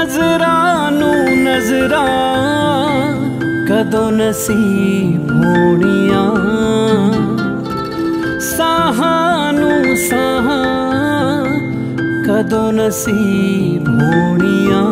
नजरां नू नजरां कदों नसीब होनियां, साहां नू साहां कदों नसीब होनियां।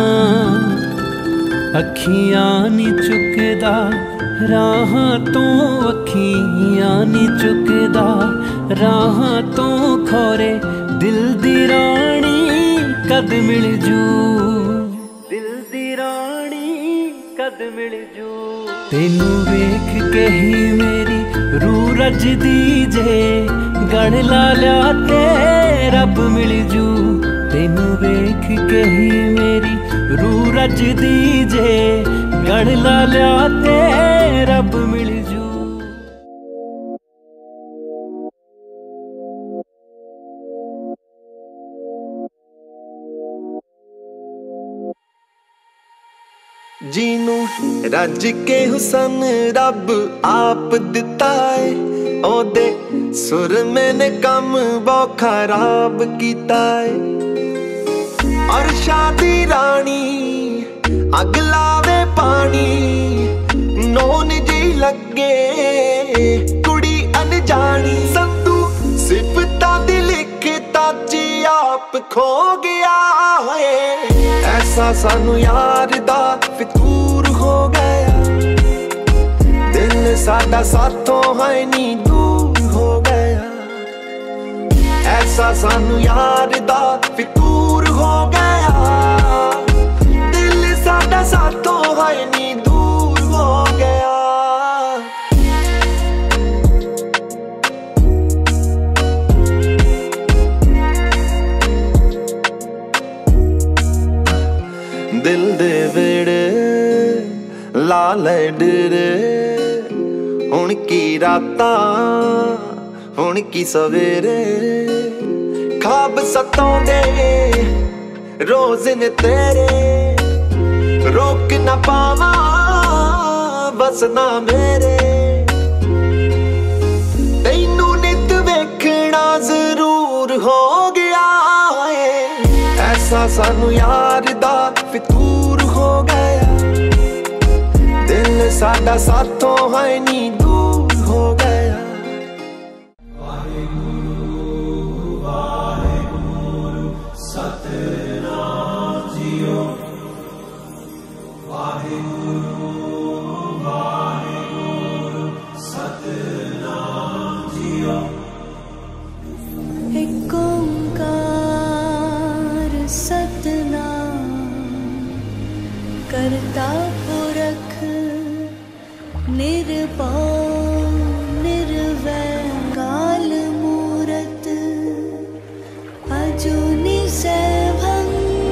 अखियां नी चुकदा राहां तो, अखियां नी चुकदा राहां तो, खोरे दिल दी रानी कद मिल जू, दिल दी रानी कद मिल जू। तेनू वेख के ही मेरी रूह रजदी जे, गढ़ ला लिया ते रब मिल जू। तेनू वेख के ही मेरी रूह रजदी जे, गढ़ ला लिया ते रब मिल जू। जीनू रज के हुसन रब आप दिता है, ओदे सुर मैंने कम बहुत खराब किता है। और शादी रानी अग लावे पानी, नौन जी लगे कुड़ी अनजानी। संतू सिफता दी लिखता ची आप खो गया है, ऐसा सानू यार दा फितूर हो गया। दिल साडा साथों है नी दूर हो गया, ऐसा सानू यार दा फितूर हो गया। दिल साडा साथों है नी दूर हो गया। दिल दे वेड़े लाल डरे, हुण की रातां हुण की सवेरे। ख्वाब सताउंदे रोज ने तेरे, रोक ना पावां बस ना मेरे। तैनू नित वेखना जरूर हो गया है, ऐसा सानू यार दा फितूर हो गया। दिल साडा साथों है नी दूर हो गया। वाहेगुरु वाहेगुरु सतनाम जियो, वाहेगुरु वाहेगुरु सतनाम जियो। एक ओंकार सतनाम करता पुरख निर्भय निर्वैर मूरत अजूनि सैभं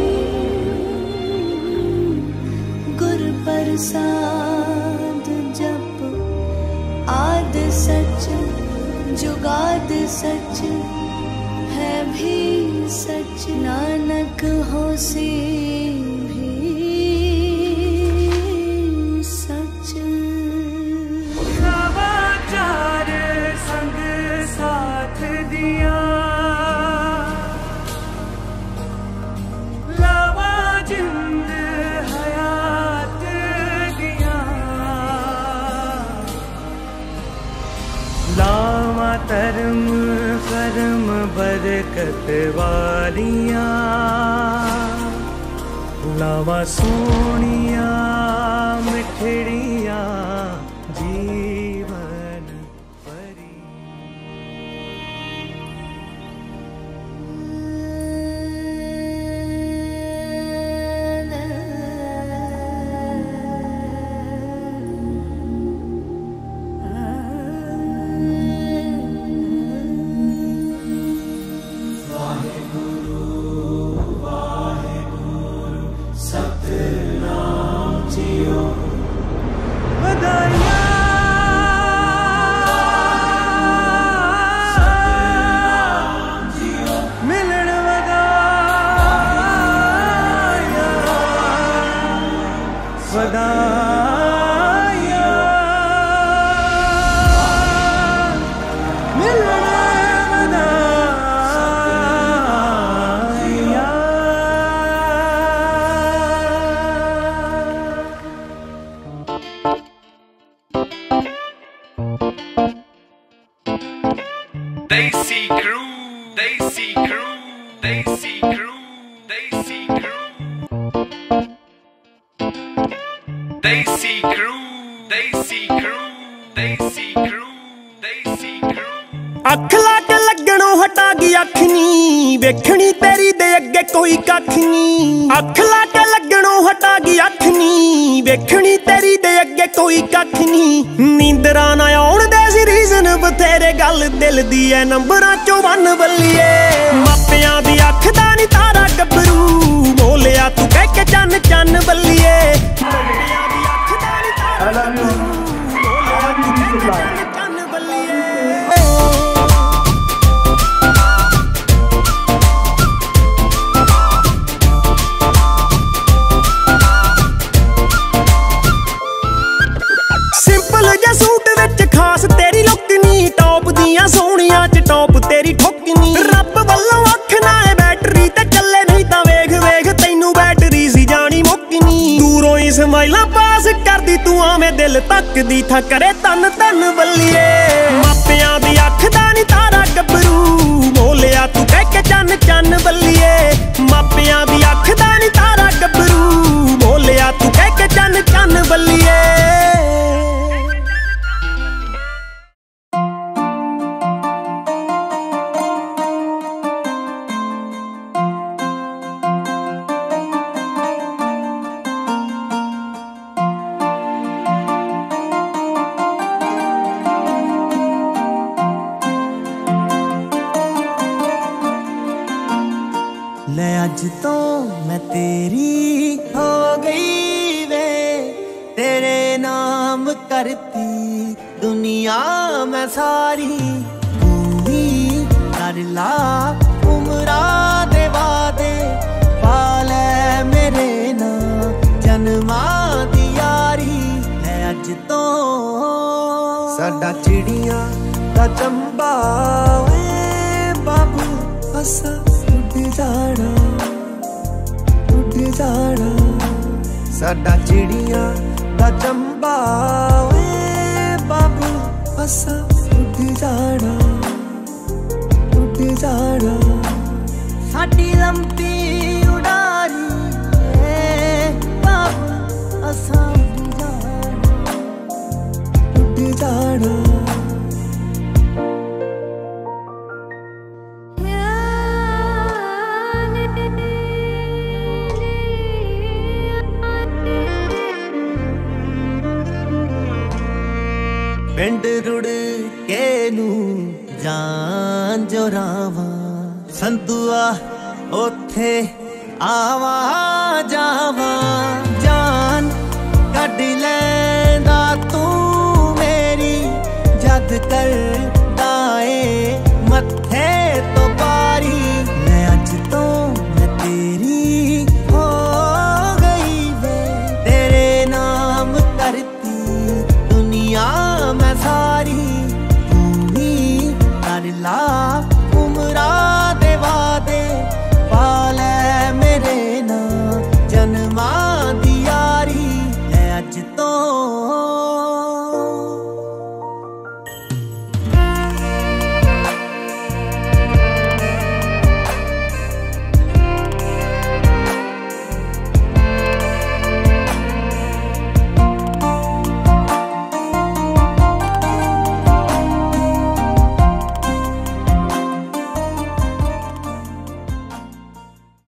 गुर प्रसाद जप आद सच जुगाद सच है भी सच। नानक होसी धर्म कर्म बरकत वालियां, लावा सोनिया मिठड़िया जीवन भरी। बधाई वेखनी तेरी दे अगे कोई कख नी, अख ला के लगणों हटा गई अख नी। वेखनी तेरी दे अगे कोई कख नी, नींदरा ना आउण दे सी रीजन बथेरे, गल दिल दी ऐ नंबरां चों वन बल्लिए। मापियां दी अख दा नी तारा गबरू, बोलिया तू कह के चन चन बल्लिए। मापियां दी अख दा नी तारा गबरू, बोलिया तू कह के चन चन बल्लिए। सूट विच खास तेरी लुक नी, टॉप दियां सोहणियां च टॉप तेरी ठुक नी। रब वल्लों अख ना है बैटरी ते चले, नहीं तां वेख वेख तैनू बैटरी सी जानी मुक्कनी। दूरों ही स्माइलां पास करदी तू आवें दिल तकदी था करे तन तन बल्लिए। मापियां दी अख दा नी तारा गबरू, बोलिया तू कह के चन चन बल्लिए। मापियां दी अख दा नी तारा गबरू, बोलिया तू कह के चन चन बल्लिए। अज तो मैं तेरी हो गई वे, तेरे नाम करती दुनिया में सारी। तू भी कर ला उमरा दे वादे, पाले मेरे ना जन्मा दी यारी। मैं अज तो साडा चिड़ियां दा चंबा वे बाबू, असा उड़ जाना साडा चिड़ियां दा चंबा वे बाबू, असा उड़ जाना साडी लंबी उड़ारी बाबू, असा उड़ जाना। पिंड रुड़ के नू जान जो रावा, संतुआ ओथे आवा जावा। जान कढ लैंदा तू मेरी जद कर